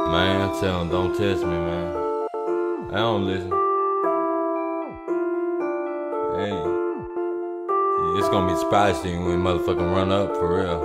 Man, I tell them, don't test me, man. I don't listen. Hey, it's gonna be spicy when motherfucking run up, for real.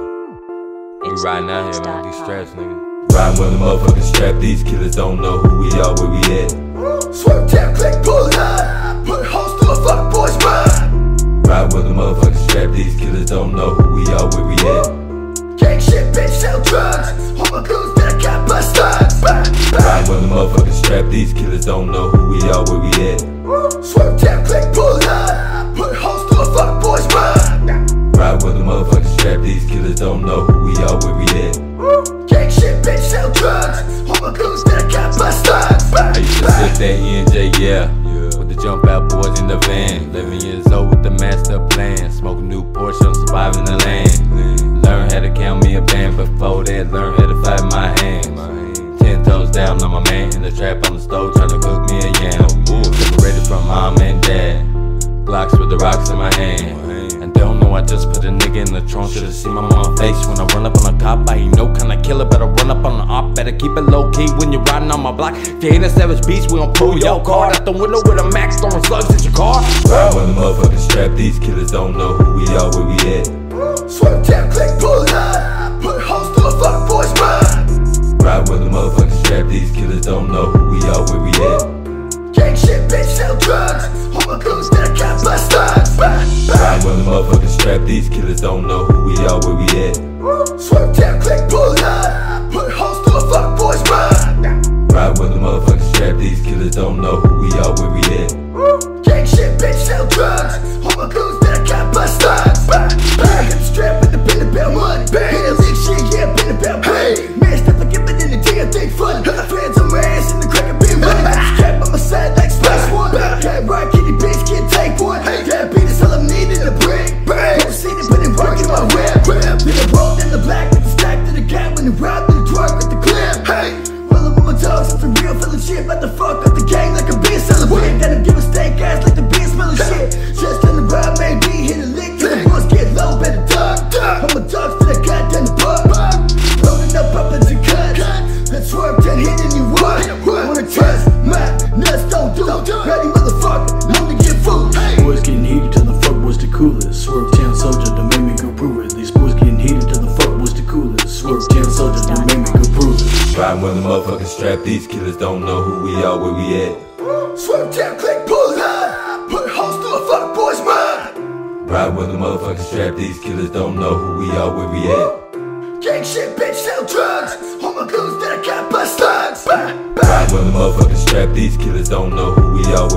We riding out here, man, these straps, nigga. Riding with the motherfucking strap, these killers don't know who we are, where we at. Swerve, tap, click, pull up. Put hoes through a fuck boy's mind. Ride with the motherfucking strap, these killers don't know who we are, where we at. Gang shit, bitch, sell drugs. All my goons that I got bust thugs. Ride with the motherfucking strap, these killers don't know who we are, where we at. Swerve, tap, click, pull up. Put hoes through a fuck boy's mind. Ride with the motherfucking strap, these killers don't know who we are, where we at. Gang shit, bitch, sell drugs. All my goons that I got bust thugs. I used to sip that ENJ, yeah. With the jump out boys in the van. 11 years old with the master plan. Smoking new Porsche, I'm surviving the land. Learn how to count me a band. Before that, learn how to fight my hands. 10 toes down, I'm a man in the trap on the stove, trying to cook me a yam. Separated from mom and dad. Glocks with the rocks in my hand. And they don't know I just put a nigga in the trunk. Should've seen my mama face when I run up on a cop. I ain't no kind of killer, better run up on the op. Better keep it low key when you're riding on my block. If you ain't a savage beast, we gon' pull your card out the window with a max, throwing slugs at your car. Ride with the motherfucking strap, these killers don't know who we are, where we at. Swerve, tap, click, pull up. Put hoes through a fuck boy's mind. Ride with the motherfucking strap, these killers don't know who we are, where we at. Gang shit, bitch, sell drugs. All my goons that I got bust thugs. Ride with the motherfucking strap, these killers don't know who we are, where we at. Swerve, tap, click, pull up. Put hoes through a fuck boy's mind. Ride with the motherfucking strap, these killers don't know who we are, where we at. Gang shit, bitch, sell drugs. All my goons that I got bust thugs. I got the strap and the pin about money. Hit a lick shit, yeah, pin about money. Man, step like it in the day, I think funny. Fans on my ass and the crack, I been running. Strap on my side like Spice One. That right kitty bitch can't take one. That beat is all I'm needing to bring. Don't see it, but it work in my whip. Then I rolled in the black with the stack to the cat when it robbed in the truck with the clip. Rollin' with my dogs, it's a real feeling shit. About to fuck up the gang like a beer celebrate. Gotta give a steak ass like the beer smelling shit. Just on the ride, maybe hit a lick till the boys get low, better duck. I'm a dog to the goddamn buck. Rolling up uppers and cuts. Let's swerve 10 hitting you what? Wanna test my nuts, don't do it. Ready motherfucker, known to get food. Boys getting heated till the fuck was the coolest. Swerve 10 soldier, don't make me go prove it. These boys getting heated till the fuck was the coolest. Swerve 10 soldier, don't make me go prove it. Riding with the motherfucking strap, these killers don't know who we are, where we at. Swerve, tap, click, pull up. Put hoes through a fuck boy's mind. Ride with the motherfucking strap, these killers don't know who we are, where we at. Gang shit, bitch, sell drugs. All my goons that I got bust thugs. Ride with the motherfucking strap, these killers don't know who we are,